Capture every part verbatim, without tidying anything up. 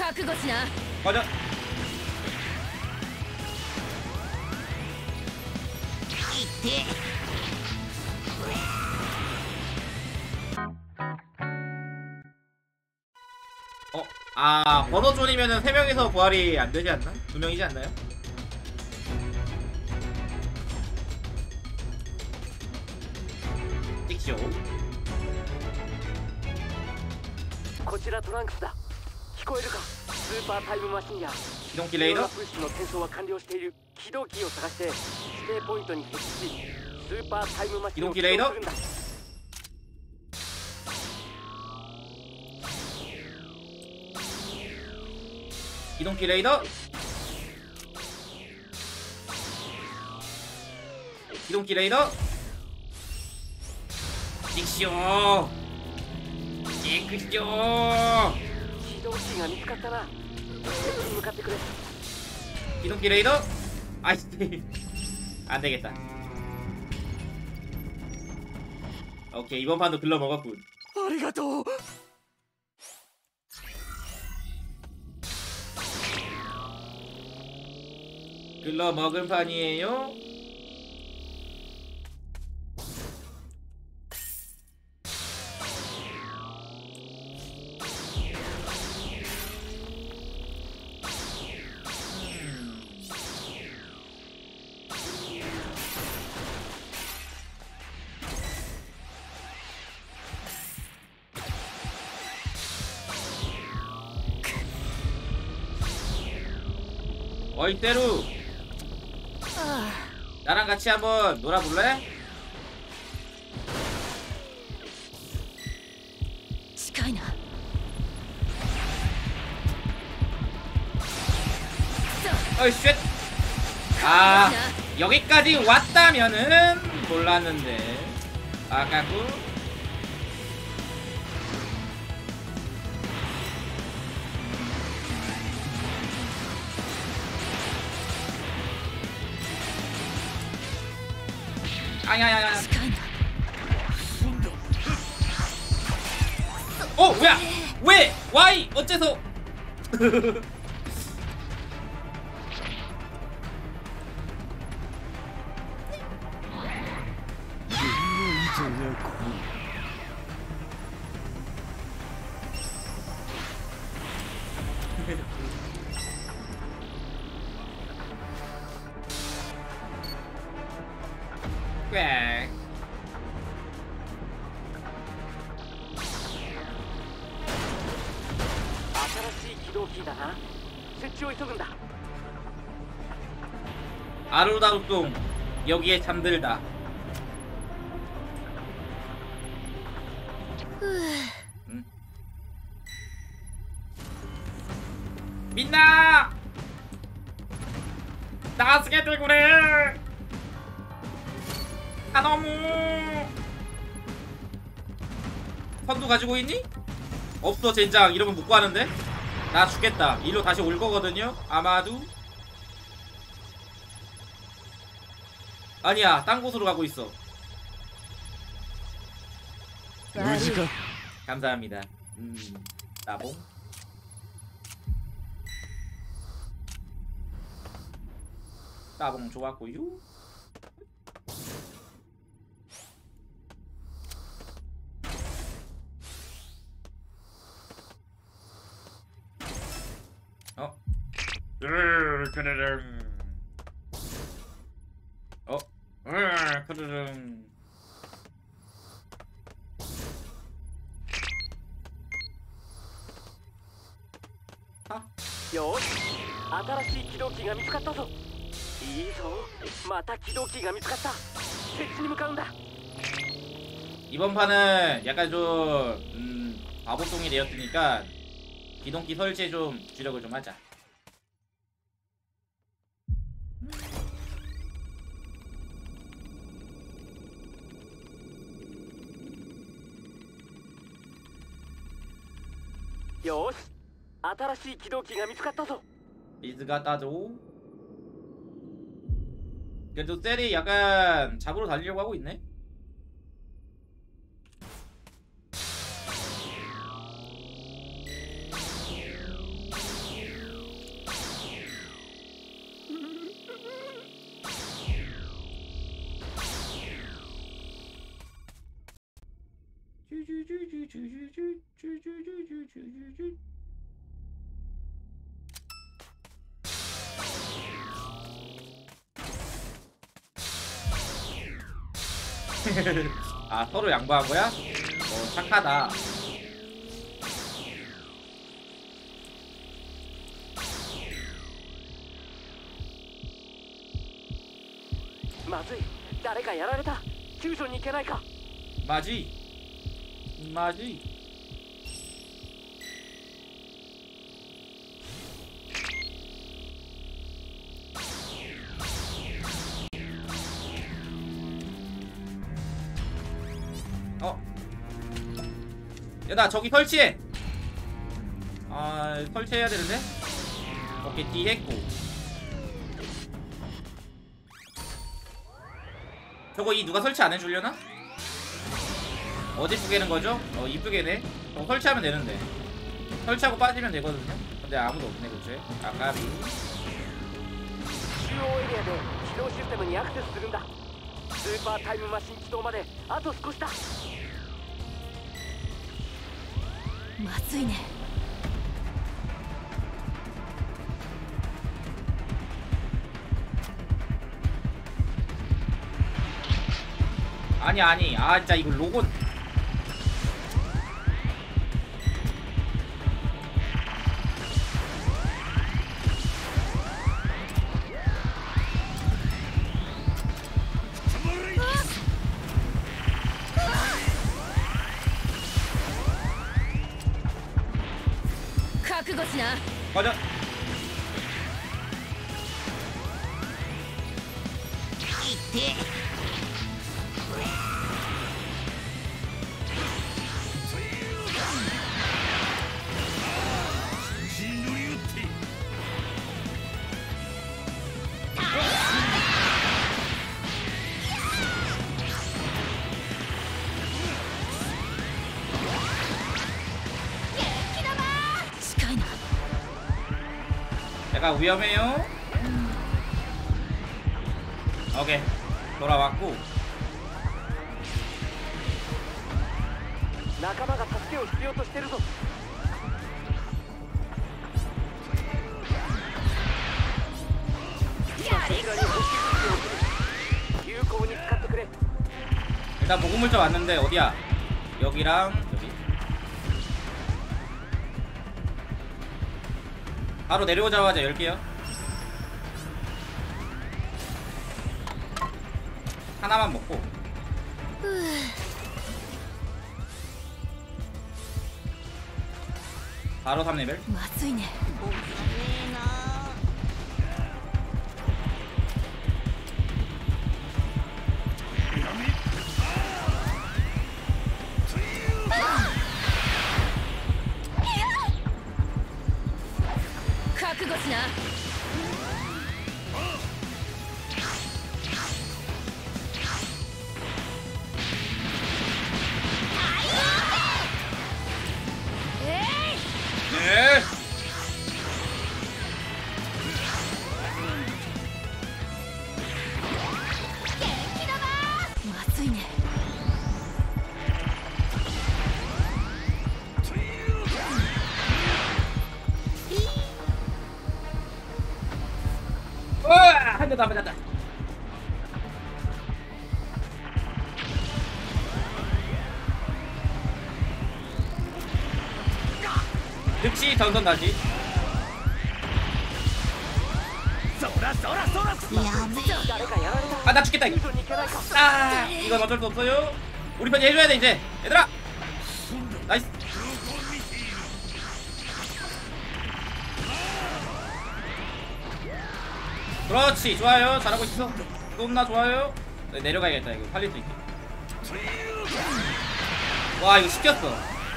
맞아. 어, 아, 버너존이면은 세 명이서 부활이 안 되지 않나? 두 명이지 않나요? 찍쇼. こちらトランクスだ。聞こえるか？スーパータイムマシンや 기동기 레이더? プッシュの転送は完了している。起動キーを探して指定ポイントに設置し、スーパータイムマシンを起動するんだ。 기동기 레이더. 기동기 레이더. 찍쇼. 찍쇼. 起動キーが見つかったな。設置に向かってくれ。 기동기 레이더. 아이씨. 안 되겠다. 오케이, 이번 판도 글러 먹었군. ありがとう。 글러 먹은 판이에요. 어이 때루, 나랑 같이 한번 놀아볼래? 近いな。 어이 쉣. 아, 여기까지 왔다면은 몰랐는데 아까고. 아야야야. 어 뭐야? 왜? 와이 어째서? 꽤. 아루다루똥 여기에 잠들다. 응? 민나! 나가스게 되구래! 아 너무 선두 가지고 있니? 없어 젠장. 이러면 못 구하는데? 나 죽겠다. 일로 다시 올 거거든요? 아마도? 아니야 딴 곳으로 가고 있어. 감사합니다. 음 따봉. 따봉 좋았고요. 어? 으르르릉. 어? 으르르릉. 아? よし、新しい起動キーが見つかったぞ。いいぞ、また起動キーが見つかった。設置に向かうんだ。 이번 판은 약간 좀 음, 바보똥이 되었으니까 기동기 설치에 좀 주력을 좀 하자. 요시, 新しい起動キーが見つかったぞ. 리즈가 따줘. 그래도 셀이 약간 잡으러 달리려고 하고 있네. 아 서로 양보한 거야? 어 착하다. まずい、誰かやられた。救助に行けないか。 맞이 맞이. 어? 야 나 저기 설치해. 아 설치해야 되는데? 오케이 D 했고. 저거 이 누가 설치 안 해주려나? 어디 뿌개는 거죠? 어 이쁘게네. 어 설치하면 되는데. 설치하고 빠지면 되거든요. 근데 아무도 없네 그치? 아까 中央エリアで起動システムにアクセスするんだ。スーパータイムマシン起動まであと少しだ。 まずいね。 아니 아니 아 진짜 이거 로고 覚悟しな。 꺼져. 약간 위험해요. 오케이 돌아왔고. 仲間が助けを必要としてるぞ。今こちらに補給物資を送る。有効に使ってくれ。 일단 보급물자 왔는데 어디야? 여기랑 여기. 바로 내려오자마자 열게요. 하나만 먹고. 바로 삼 레벨. まずいね。 覚悟しな。 네. 한 대 더 맞았다. 즉시 전선 다시. 아 나 죽겠다 이거. 아 이건 어쩔 수 없어요. 우리 편이 해줘야 돼 이제 얘들아. 나이스. 그렇지 좋아요 잘하고 있어. 똠나 좋아요. 네, 내려가야겠다 이거 살릴 수 있게. 와 이거 시켰어.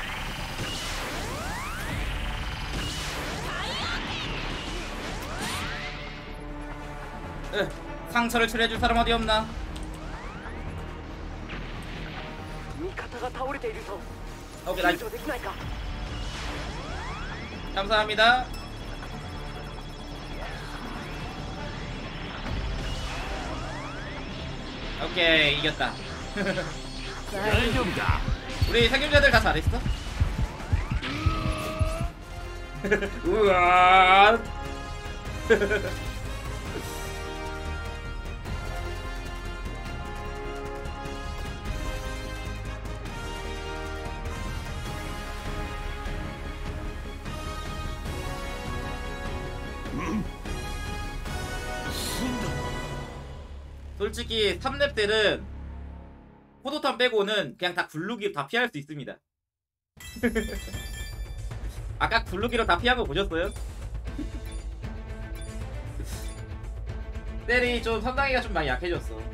으, 상처를 치료해줄 사람 어디 없나? 味方が倒れているぞ。 오케이 救 나이스. 助できないか。 감사합니다. 오케이 이겼다. 大丈夫だ。 우리 생존자들 다 잘했어? 우와. 솔직히 삼 렙 때는 포도탄 빼고는 그냥 다 굴르기로 다 피할 수 있습니다. 아까 굴르기로 다 피한 거 보셨어요? 셀이 좀 선당이가 좀 많이 약해졌어.